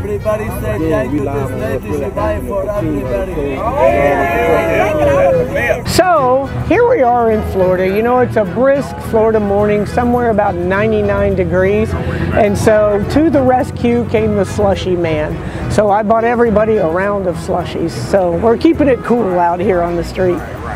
Everybody say thank you to this lady. She buy for everybody. So here we are in Florida. You know, it's a brisk Florida morning, somewhere about 99 degrees. And so to the rescue came the slushie man. So I bought everybody a round of slushies. So we're keeping it cool out here on the street.